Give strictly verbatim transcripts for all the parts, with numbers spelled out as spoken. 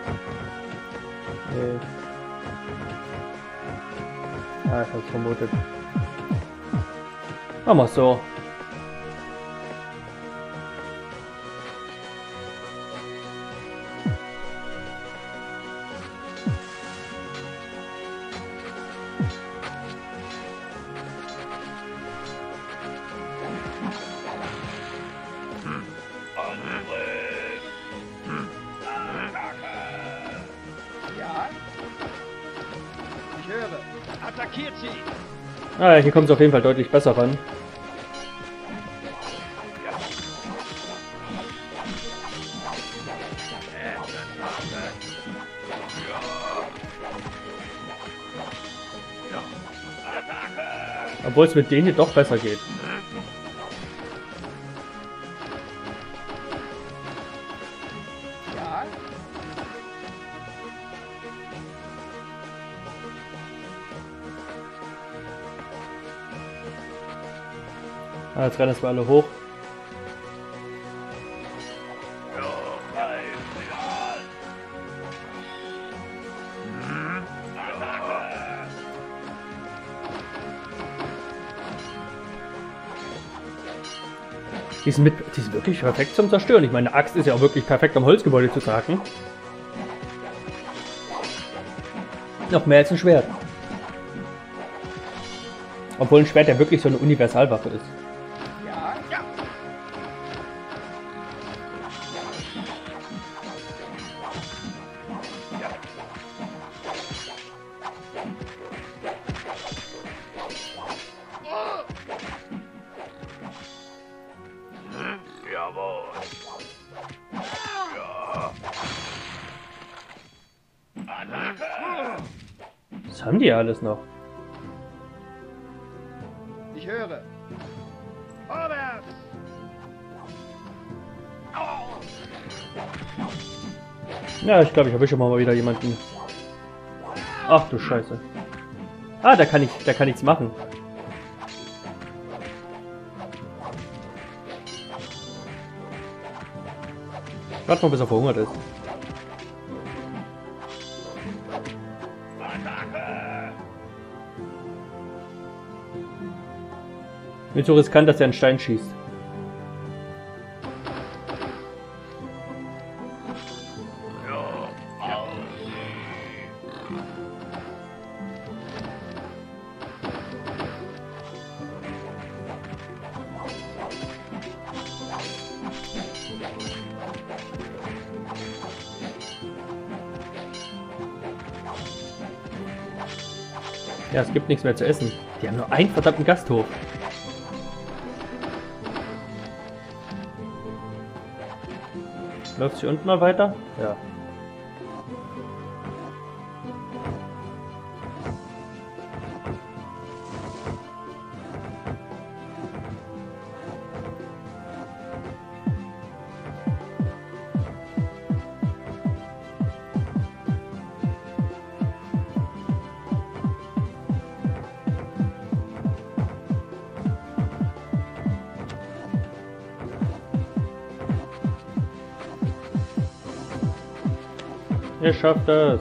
Nee. Ah, ich hab's vermutet. Machen wir so. Attackiert sie! Ah, hier kommt es auf jeden Fall deutlich besser ran. Obwohl es mit denen hier doch besser geht. Ja? Ah, jetzt rennen wir alle hoch. Die sind, mit, die sind wirklich perfekt zum Zerstören. Ich meine, eine Axt ist ja auch wirklich perfekt, am Holzgebäude zu tragen. Noch mehr als ein Schwert. Obwohl ein Schwert ja wirklich so eine Universalwaffe ist. Ja? Ja! Jawohl. Ja. Was haben die ja alles noch? Ich höre. Vorwärts! Ja, ich glaube, ich habe schon mal wieder jemanden. Ach du Scheiße. Ah, da kann ich, da kann nichts machen. Warte mal, bis er verhungert ist. Nicht so riskant, dass er einen Stein schießt. Ja, es gibt nichts mehr zu essen. Die haben nur einen verdammten Gasthof. Läuft hier unten mal weiter? Ja. Ihr schafft das.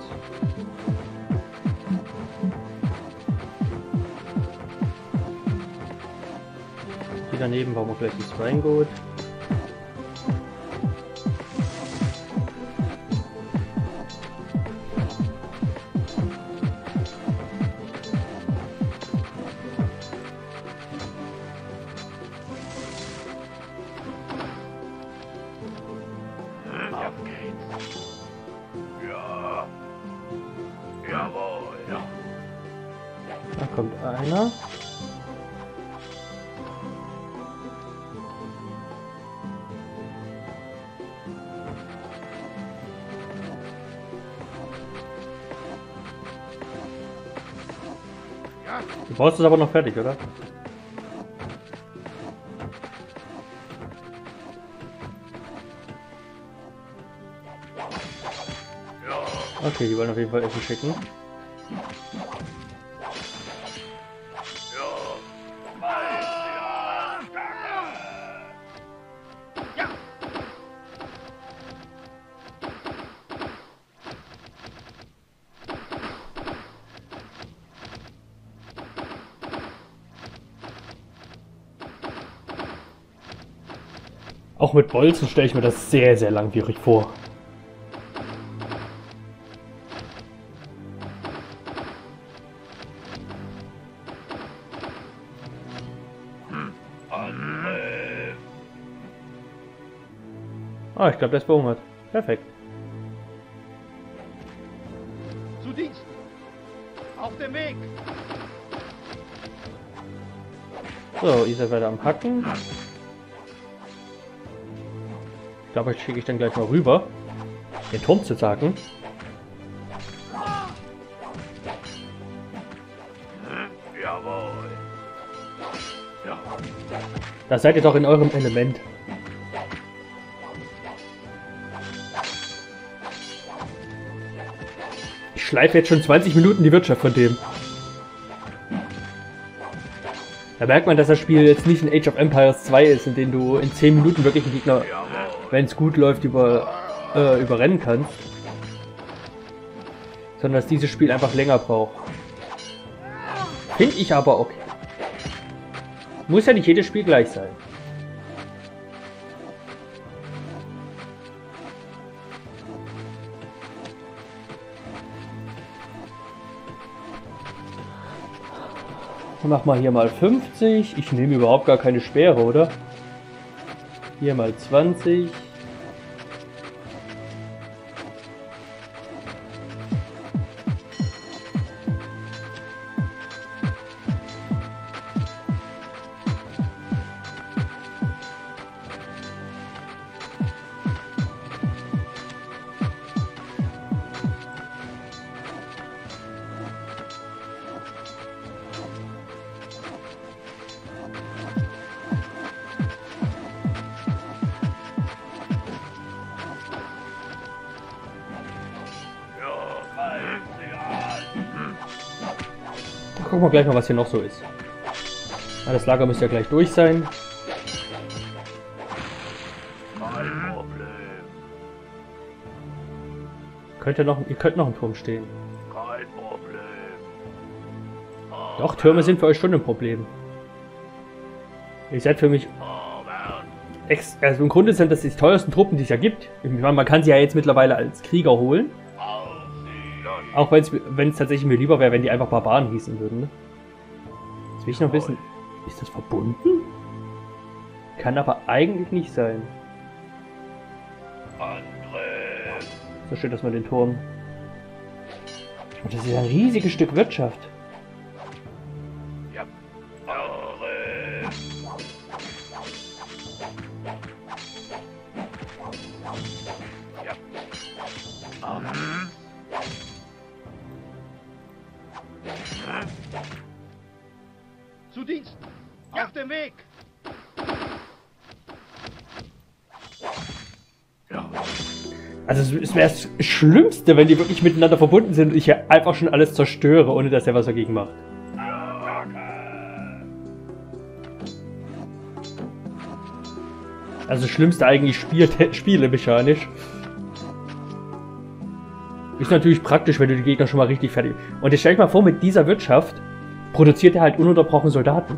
Die daneben brauchen wir gleich das Weingut. Jawohl, ja. Da kommt einer. Du brauchst es aber noch fertig, oder? Okay, die wollen auf jeden Fall Essen schicken. Auch mit Bolzen stelle ich mir das sehr, sehr langwierig vor. Ah, ich glaube, der ist verhungert. Perfekt. Zu Dienst! Auf dem Weg! So, ihr seid weiter am Hacken. Ich glaube, ich schicke ich dann gleich mal rüber, den Turm zu zacken. Jawohl. Ja. Da seid ihr doch in eurem Element. Ich schleife jetzt schon zwanzig Minuten die Wirtschaft von dem. Da merkt man, dass das Spiel jetzt nicht ein Age of Empires zwei ist, in dem du in zehn Minuten wirklich einen Gegner, wenn es gut läuft, über, äh, überrennen kannst. Sondern dass dieses Spiel einfach länger braucht. Finde ich aber okay. Muss ja nicht jedes Spiel gleich sein. Mach mal hier mal fünfzig. Ich nehme überhaupt gar keine Speere, oder? Hier mal zwanzig. Gucken wir gleich mal, was hier noch so ist. Ja, das Lager müsste ja gleich durch sein. Kein Problem. Könnt ihr, noch, ihr könnt noch ein Turm stehen. Kein Problem. Doch, Türme sind für euch schon ein Problem. Ihr seid für mich... Ex also im Grunde sind das die teuersten Truppen, die es ja gibt. Ich meine, man kann sie ja jetzt mittlerweile als Krieger holen. Auch wenn es tatsächlich mir lieber wäre, wenn die einfach Barbaren hießen würden. Ne? Jetzt will ich noch wissen, ist das verbunden? Kann aber eigentlich nicht sein. So schön, dass man den Turm... Und das ist ein riesiges Stück Wirtschaft. Ja. Ja. Zu Dienst! Auf dem Weg! Ja. Also es wäre das Schlimmste, wenn die wirklich miteinander verbunden sind und ich hier einfach schon alles zerstöre, ohne dass er was dagegen macht. Also das Schlimmste eigentlich Spiel spielemechanisch. Ist natürlich praktisch, wenn du die Gegner schon mal richtig fertig... Und jetzt stell dich mal vor, mit dieser Wirtschaft produziert er halt ununterbrochen Soldaten.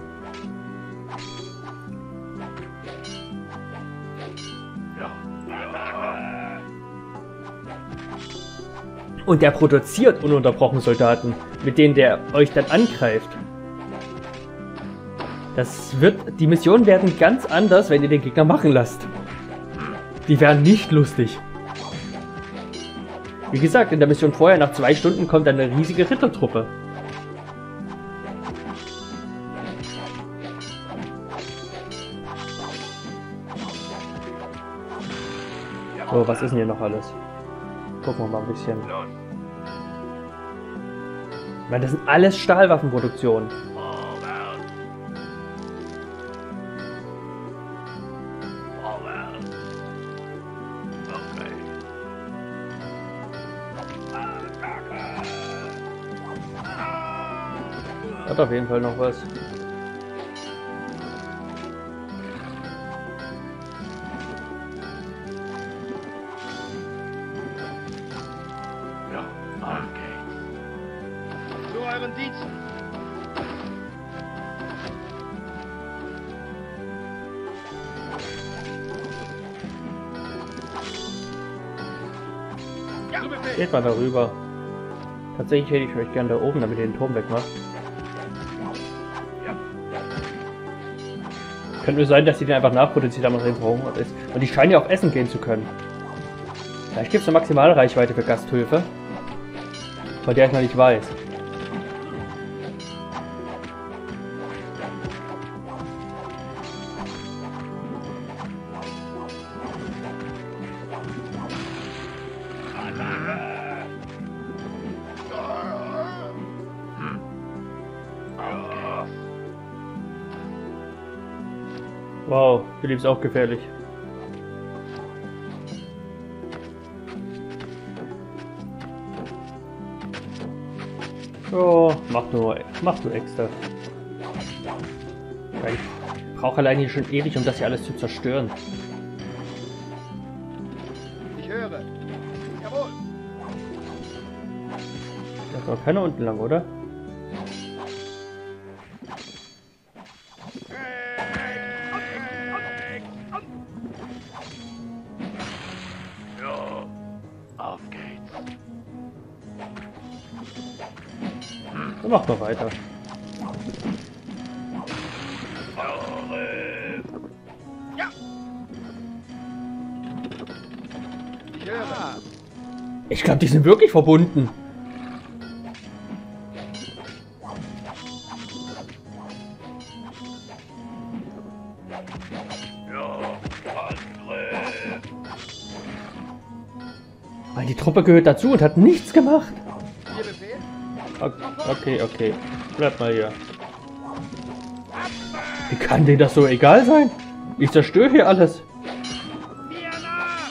Und der produziert ununterbrochen Soldaten, mit denen der euch dann angreift. Das wird... Die Missionen werden ganz anders, wenn ihr den Gegner machen lasst. Die werden nicht lustig. Wie gesagt, in der Mission vorher, nach zwei Stunden, kommt dann eine riesige Rittertruppe. So, was ist denn hier noch alles? Gucken wir mal ein bisschen. Ich meine, das sind alles Stahlwaffenproduktionen. Hat auf jeden Fall noch was. Ja, okay. Zu euren Diensten! Zu Befehl. Geht mal darüber. Tatsächlich hätte ich euch gerne da oben, damit ihr den Turm wegmacht. Ja. Könnte nur sein, dass die den einfach nachproduziert haben und drin verhungert ist. Und die scheinen ja auch essen gehen zu können. Vielleicht gibt es eine Maximalreichweite für Gasthöfe, von der ich noch nicht weiß. Wow, Philipp ist auch gefährlich. Oh, mach nur, mach nur extra. Ja, ich brauche allein hier schon ewig, um das hier alles zu zerstören. Ich höre. Jawohl. Da ist noch keiner unten lang, oder? Ja. Auf geht's. Dann mach mal weiter. Ja. Ich höre. Ich glaube, die sind wirklich verbunden. Weil die Truppe gehört dazu und hat nichts gemacht. Ihr Befehl. Okay, okay. Bleib mal hier. Wie kann denen das so egal sein? Ich zerstöre hier alles. Mir nach.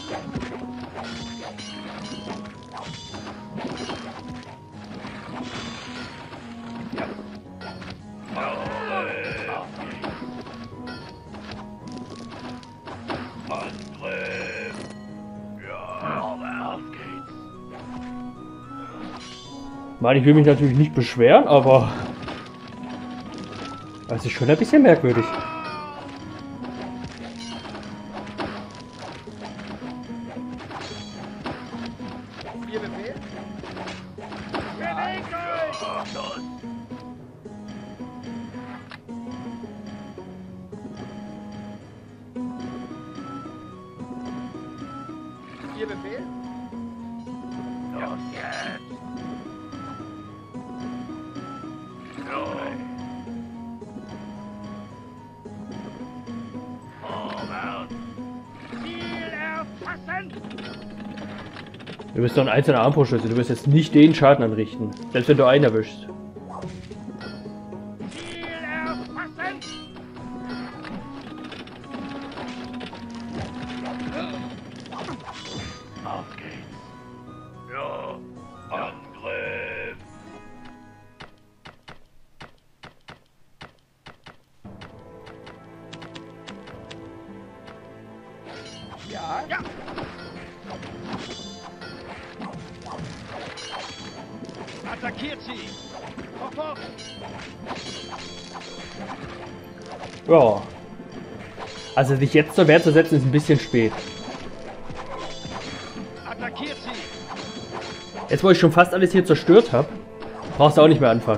Mann, ich will mich natürlich nicht beschweren, aber das ist schon ein bisschen merkwürdig. Ihr Befehl. Bewegt euch. Ihr Befehl. Los jetzt. Ja. Vorwärts. Ziel erfassen. Du bist doch ein einzelner Armbrustschütze, du wirst jetzt nicht den Schaden anrichten, selbst wenn du einen erwischst. Ziel erfassen. Auf geht's. Ja. Angriff. Ja. Ja. Attackiert sie. Sofort. Ja. Also dich jetzt zur Wehr zu setzen, ist ein bisschen spät. Attackiert sie. Jetzt, wo ich schon fast alles hier zerstört habe, brauchst du auch nicht mehr anfangen.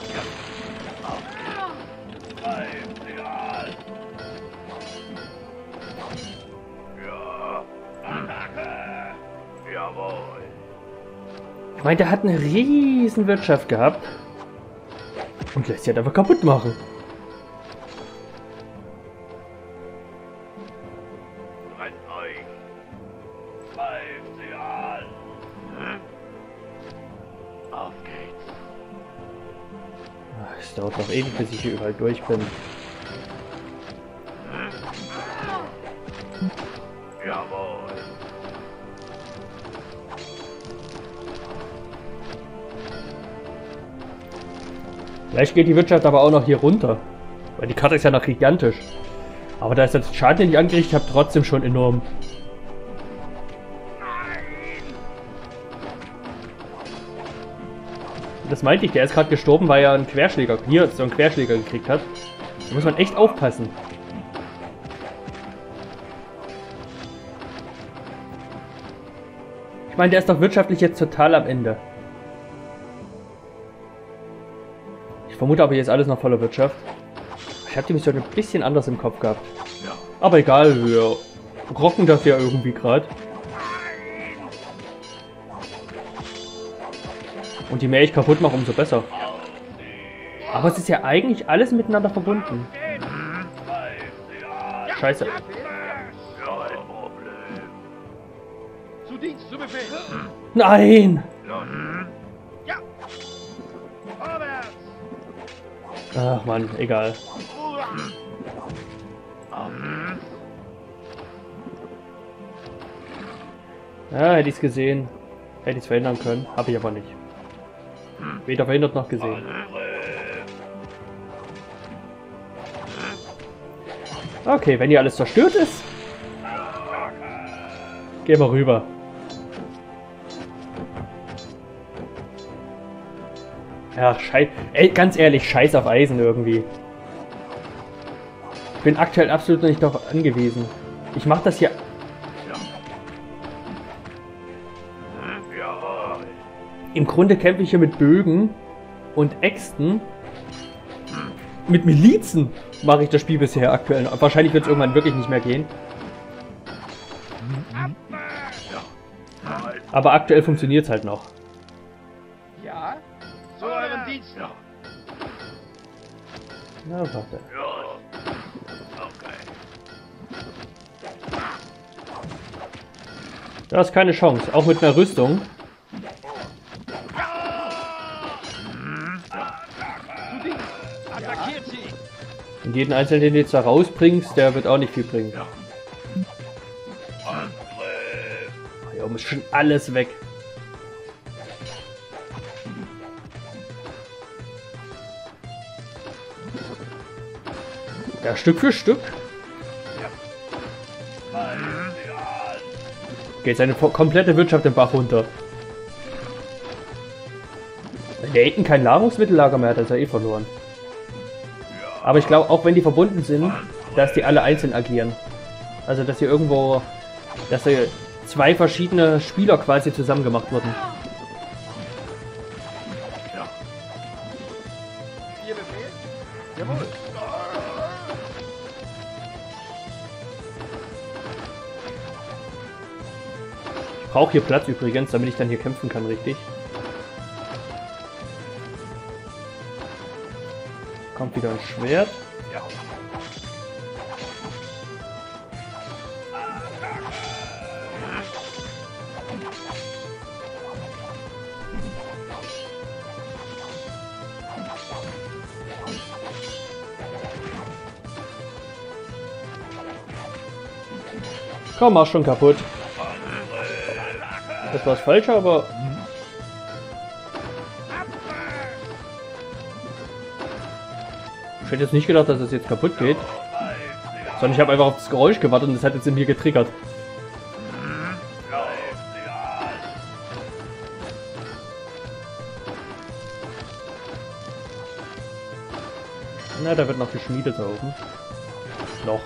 Ja. Attacke. Jawohl. Ich meine, der hat eine riesen Wirtschaft gehabt und lässt sie halt einfach kaputt machen. Brennt euch. Greift sie an. Hm? Auf geht's. Ach, es dauert noch ewig, bis ich hier überall durch bin. Jawohl. Vielleicht geht die Wirtschaft aber auch noch hier runter. Weil die Karte ist ja noch gigantisch. Aber da ist der Schaden, den ich angerichtet habe, trotzdem schon enorm. Das meinte ich, der ist gerade gestorben, weil er einen Querschläger, hier so einen Querschläger gekriegt hat. Da muss man echt aufpassen. Ich meine, der ist doch wirtschaftlich jetzt total am Ende. Ich vermute aber, hier ist alles noch voller Wirtschaft. Ich habe die Mission ein bisschen anders im Kopf gehabt. Aber egal, wir rocken das ja irgendwie gerade. Und je mehr ich kaputt mache, umso besser. Aber es ist ja eigentlich alles miteinander verbunden. Scheiße. Zu Dienst, zu Befehl. Nein! Ja. Vorwärts. Ach Mann, egal. Ja, hätte ich es gesehen. Hätte ich es verhindern können. Habe ich aber nicht. Weder verhindert noch gesehen. Okay, wenn hier alles zerstört ist, gehen wir rüber. Ja, scheiß. Ey, ganz ehrlich, scheiß auf Eisen irgendwie. Ich bin aktuell absolut nicht darauf angewiesen. Ich mache das hier. Im Grunde kämpfe ich hier mit Bögen und Äxten. Mit Milizen mache ich das Spiel bisher aktuell. Wahrscheinlich wird es irgendwann wirklich nicht mehr gehen. Aber aktuell funktioniert es halt noch. Ja. Zu euren Diensten. Na, warte. Da ist keine Chance, auch mit einer Rüstung. Attackiert sie. Und jeden einzelnen, den du jetzt da rausbringst, der wird auch nicht viel bringen. Hier oben ist schon alles weg. Ja, Stück für Stück. Geht seine komplette Wirtschaft den Bach runter. Wenn der hinten kein Nahrungsmittellager mehr hat, ist er eh verloren. Aber ich glaube, auch wenn die verbunden sind, dass die alle einzeln agieren. Also, dass hier irgendwo, dass hier zwei verschiedene Spieler quasi zusammen gemacht wurden. Ihr Befehl? Jawohl. Ich brauche hier Platz übrigens, damit ich dann hier kämpfen kann, richtig? Kommt wieder ein Schwert. Ja. Komm, mach schon kaputt. Das war das Falsche, aber... Ich hätte jetzt nicht gedacht, dass es jetzt kaputt geht. Sondern ich habe einfach auf das Geräusch gewartet und das hat jetzt in mir getriggert. Na, da wird noch geschmiedet da oben. Noch.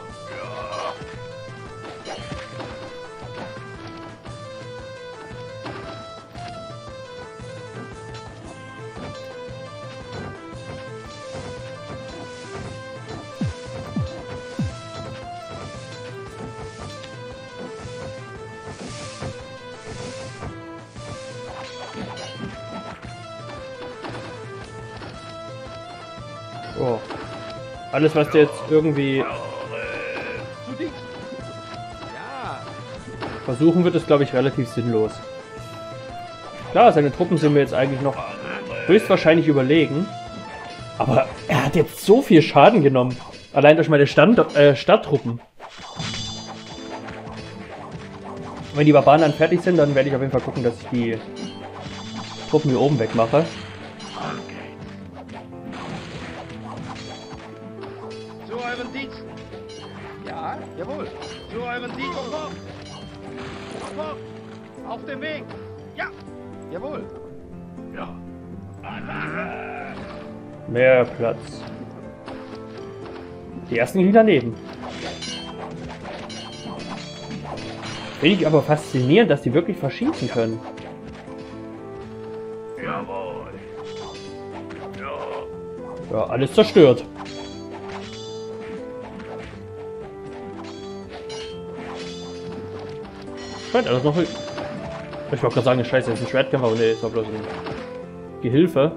Oh. Alles, was der jetzt irgendwie Zu Dienst. Ja. versuchen wird, ist, glaube ich, relativ sinnlos. Klar, seine Truppen sind mir jetzt eigentlich noch höchstwahrscheinlich überlegen. Aber er hat jetzt so viel Schaden genommen. Allein durch meine Stand äh, Stadttruppen. Wenn die Barbaren dann fertig sind, dann werde ich auf jeden Fall gucken, dass ich die Truppen hier oben wegmache. Zu euren Diensten. Ja, jawohl. Zu euren Diensten. Sofort. Sofort. Auf dem Weg. Ja, jawohl. Ja. Mehr Platz. Die ersten liegen daneben. Finde ich aber faszinierend, dass die wirklich verschießen können. Jawohl. Ja. Ja, alles zerstört. Scheint alles noch... Ich wollte gerade sagen, scheiße, das ist ein Schwertkämpfer, aber nee, ist doch bloß ein Gehilfe.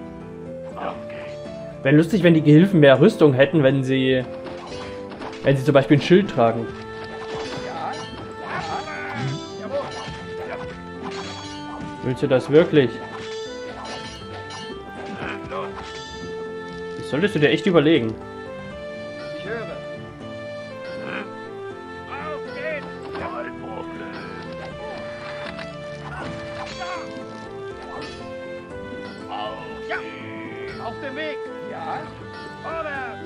Wäre lustig, wenn die Gehilfen mehr Rüstung hätten, wenn sie... Wenn sie zum Beispiel ein Schild tragen. Ja. Ja. Jawohl. Willst du das wirklich? Das solltest du dir echt überlegen. Ich höre. Auf geht's. Kein Problem. Auf Ja. geht's. Auf dem Weg. Ja. Vorwärts.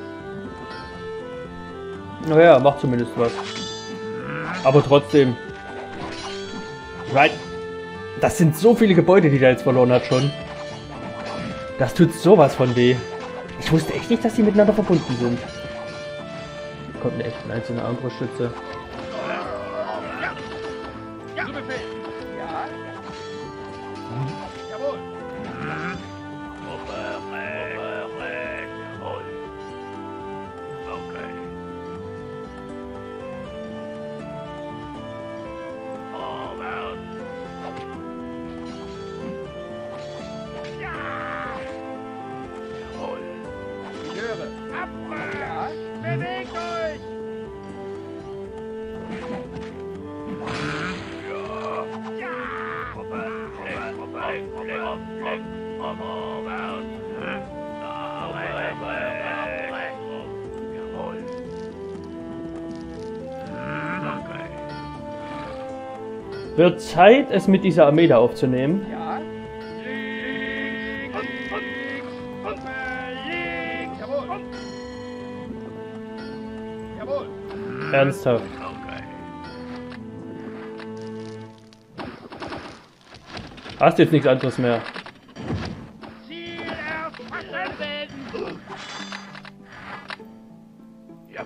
Naja, macht zumindest was. Aber trotzdem. Right. Das sind so viele Gebäude, die der jetzt verloren hat schon. Das tut sowas von weh. Ich wusste echt nicht, dass die miteinander verbunden sind. Kommt eine echt eine einzelne Armbrustschütze. Ja. Zu Befehl. Ja. Jawohl. Oberrecht. Oberrecht. Jawohl. Okay. Vorwärts. Ja. Jawohl. Ich höre. Abmarsch. Ja. Bewegt euch. Ja. Ja. Vorwärts. Vorwärts. Vorwärts. Vorwärts. Da, rechts. Jawohl. Okay. Wird Zeit, es mit dieser Armee da aufzunehmen. Ja. Links. Und, und, und. Links. Jawohl. Jawohl. Ernsthaft. Okay. Hast jetzt nichts anderes mehr. Ziel erfassen. Ja.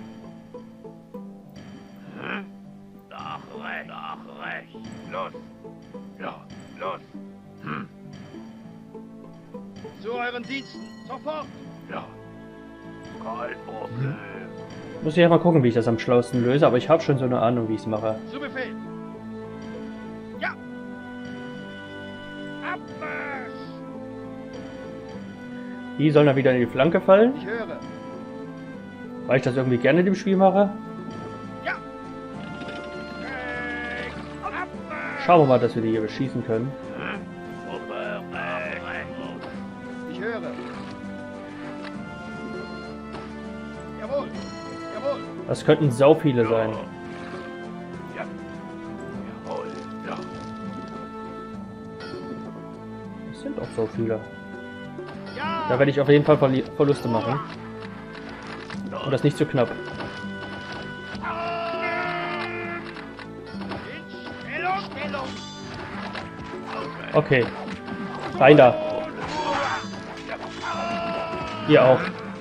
Hm? Nach rechts. Nach rechts. Los. Ja, los. Hm. Zu euren Diensten. Sofort. Ja. Kein Problem. Muss ich ja mal gucken, wie ich das am schlausten löse, aber ich habe schon so eine Ahnung, wie ich es mache. Zu Befehl. Ja. Abmarsch. Die sollen dann wieder in die Flanke fallen, Ich höre. weil ich das irgendwie gerne in dem Spiel mache. Ja. Rechts. Abmarsch. Schauen wir mal, dass wir die hier beschießen können. Ich höre. Jawohl. Jawohl. Das könnten sau viele sein. Ja. Jawohl. Ja. Das sind auch so viele. Ja. Da werde ich auf jeden Fall Verli Verluste machen. Und das nicht zu knapp. In Stellung. Stellung. Okay. Rein da. Ihr auch.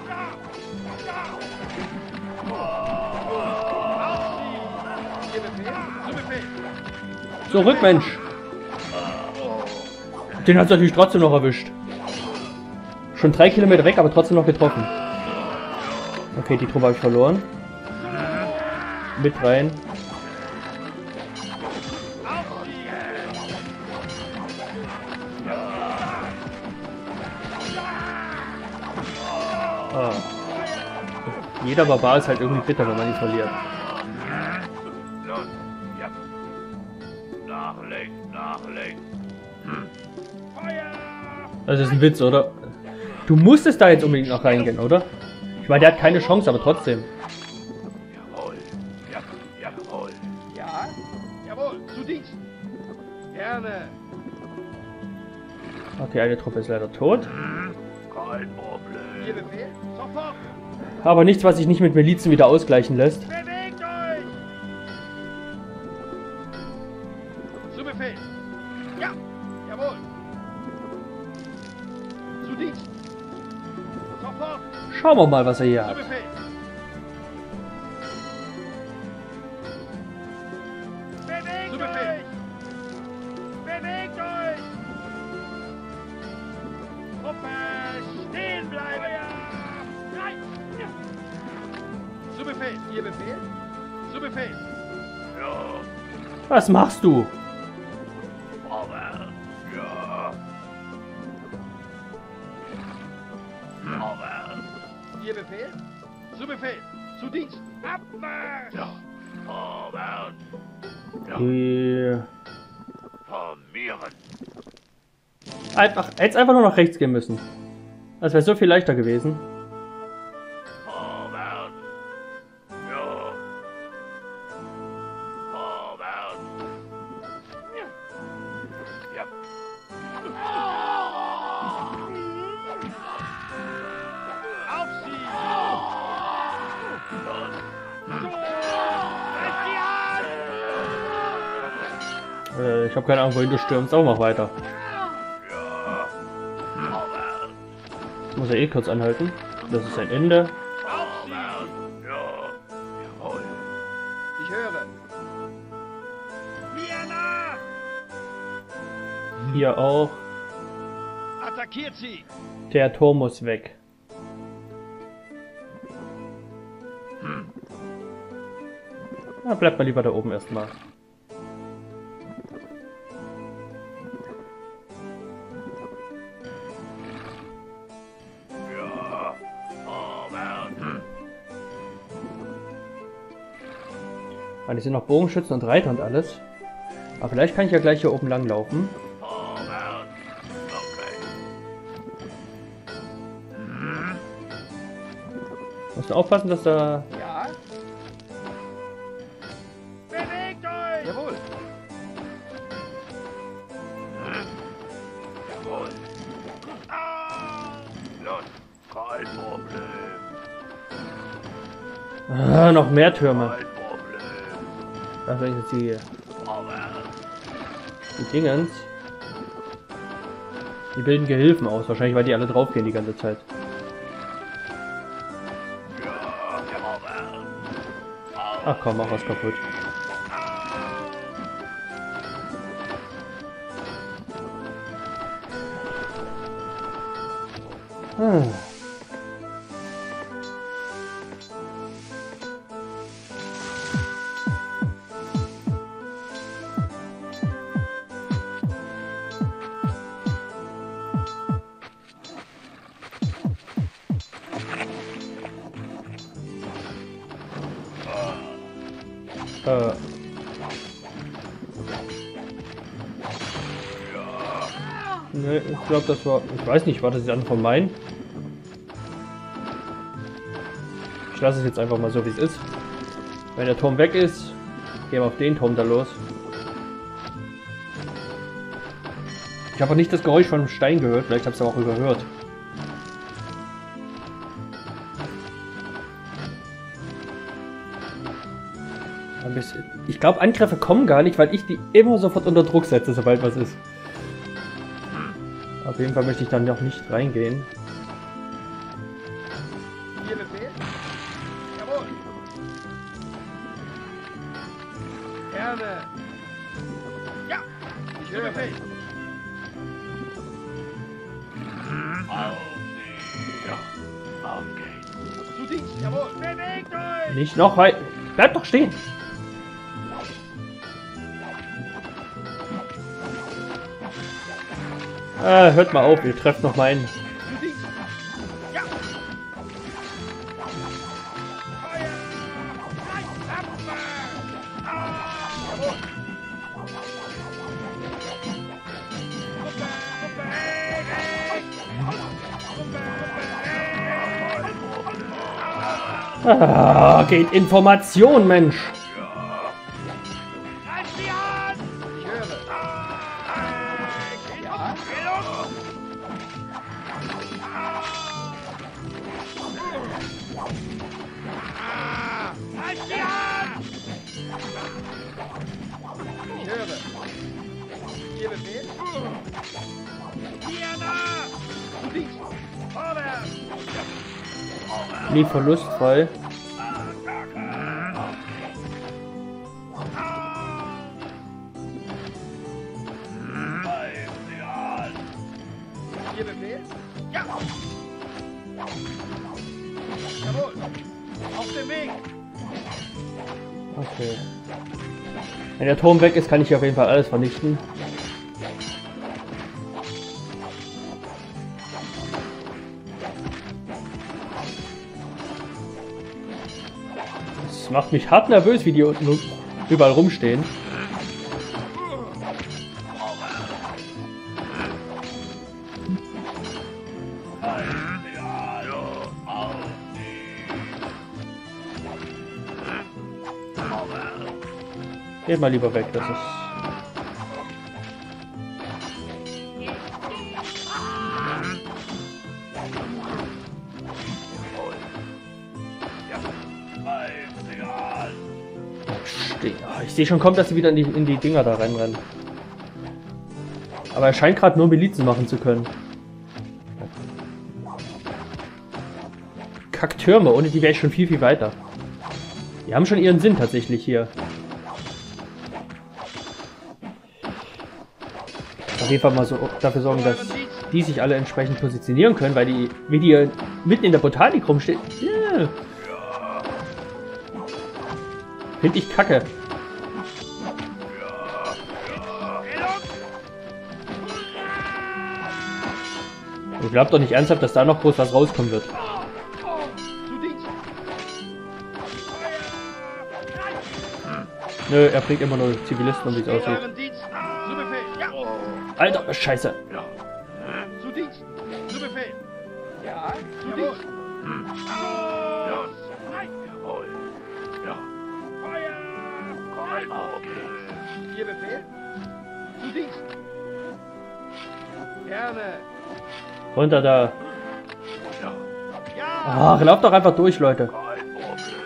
Ihr Befehl. Zu Befehl. Zurück, Mensch. Den hat es natürlich trotzdem noch erwischt. Schon drei Kilometer weg, aber trotzdem noch getroffen. Okay, die Truppe habe ich verloren. Mit rein. Ah. Jeder Barbar ist halt irgendwie bitter, wenn man ihn verliert. Los. Ja. Nach links. Nach links. Feuer. Das ist ein Witz, oder? Du musstest da jetzt unbedingt noch reingehen, oder? Ich meine, der hat keine Chance, aber trotzdem. Jawohl. Ja. Jawohl. Ja. Jawohl. Zu Dienst. Gerne. Okay, eine Truppe ist leider tot. Kein Ihr Problem. Befehl. Sofort. Aber nichts, was sich nicht mit Milizen wieder ausgleichen lässt. Bewegt euch. Zu Befehl. Ja. Jawohl. Zu Dienst. Sofort. Schauen wir mal, was er hier Zu hat. Befehl. Bewegt Befehl. Ihr Befehl? Zu Befehl. Ja. Was machst du? Vorwärts. Ja. Vorwärts. Ihr Befehl? Zu Befehl. Zu Dienst. Abmarsch! Ja. Vorwärts. Ja. Die... Formieren. Einfach, hätte einfach nur nach rechts gehen müssen. Das wäre so viel leichter gewesen. Vorwärts. Ja. Vorwärts. Ja. Auf sie! Los. So! Reißt sie an! Äh, ich habe keine Ahnung, wohin du stürmst, aber mach weiter. Ja. Vorwärts. Ich muss ja eh kurz anhalten. Das ist ein Ende. Auf sie! Vorwärts. Ja. Jawohl. Ich höre. Mir nach! Hier auch. Attackiert sie! Der Turm muss weg. Na, bleibt mal lieber da oben erstmal. Ja. Vorwärts. Weil es sind noch Bogenschützen und Reiter und alles. Aber vielleicht kann ich ja gleich hier oben lang laufen. Vorwärts. Okay. Musst du aufpassen, dass da... Ja? Bewegt euch! Jawohl! Jawohl. Ah! Los. Kein Problem. Ah, noch mehr Türme. Kein Problem. Da sind jetzt die, Vorwärts. die Dingens. Die bilden Gehilfen aus. Wahrscheinlich, weil die alle draufgehen die ganze Zeit. Ja. Vorwärts. Ach komm, mach was kaputt. Ah. Äh. Ne, ich glaube, das war... Ich weiß nicht, war das jetzt an von meinen? Ich lasse es jetzt einfach mal so, wie es ist. Wenn der Turm weg ist, gehen wir auf den Turm da los. Ich habe auch nicht das Geräusch von dem Stein gehört, vielleicht habe ich es aber auch überhört. Ein bisschen. Ich glaube, Angriffe kommen gar nicht, weil ich die immer sofort unter Druck setze, sobald was ist. Auf jeden Fall möchte ich dann noch nicht reingehen. Ihr Befehl? Jawohl! Gerne! Ja! Ich höre. Befehl! Auf sie. Ja. Auf geht's. Zu Dienst! Jawohl! Bewegt euch! Nicht noch weit. Bleib doch stehen! Ah, hört mal auf, ihr trefft noch meinen. Zu Dienst! Ja! Feuer! Nein! Abwehr! Ah! Jawohl! Gruppe! Gruppe! Gruppe! Gruppe! Ah, geht Information, Mensch! Greif sie an! Ich höre. Ja? Greif sie an! Ich höre. Ihr Befehl? Hier nach! Zu Dienst! Vorwärts! Lief verlustvoll. Ihr Befehl? Ja! Jawohl! Auf dem Weg! Okay. Wenn der Turm weg ist, kann ich hier auf jeden Fall alles vernichten. Das macht mich hart nervös, wie die unten überall rumstehen. Geht mal lieber weg, das ist... Ich sehe schon kommt, dass sie wieder in die, in die Dinger da reinrennen. Aber er scheint gerade nur Milizen machen zu können. Kacktürme, ohne die wäre ich schon viel, viel weiter. Die haben schon ihren Sinn tatsächlich hier. Auf jeden Fall mal so dafür sorgen, dass die sich alle entsprechend positionieren können, weil die, wie die mitten in der Botanik rumstehen. Yeah. Finde ich kacke. Ich glaube doch nicht ernsthaft, dass da noch groß was rauskommen wird. Nö, er bringt immer nur Zivilisten, um wie es aussieht. Alter, Scheiße. Zu Dienst. Zu Befehl. Ja, zu Dienst. Los. Jawohl. Ja. Feuer. Okay. Ihr Befehl. Zu Dienst. Gerne. Runter da. Ja. Ja. Ach, lauf doch einfach durch, Leute. Kein Problem.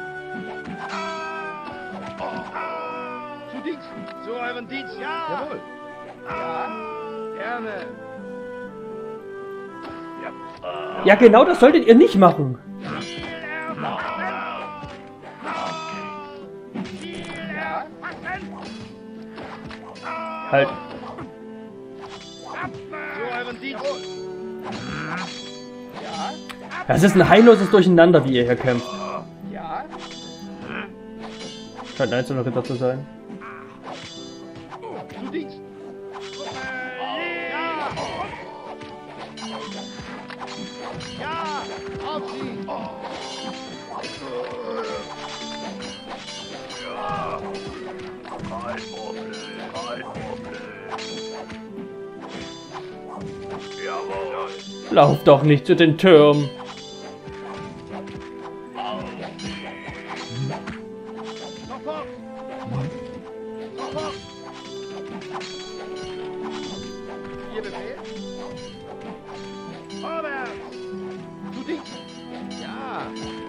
Zu Dienst. Zu euren Dienst. Ja. Jawohl. Ja. Gerne. Ja. Ja, genau das solltet ihr nicht machen. Halt. Zu euren Dienst. Ja. Das ist ein heilloses Durcheinander, wie ihr hier kämpft. Ja. Scheint ein einzelner Ritter zu sein. Zu Dienst. Ja. Ja. Auf sie. Kein Problem. Kein Problem. Jawohl. Lauf doch nicht zu den Türmen. Sofort. Sofort. Ihr Befehl? Vorwärts. Zu Dienst. Ja.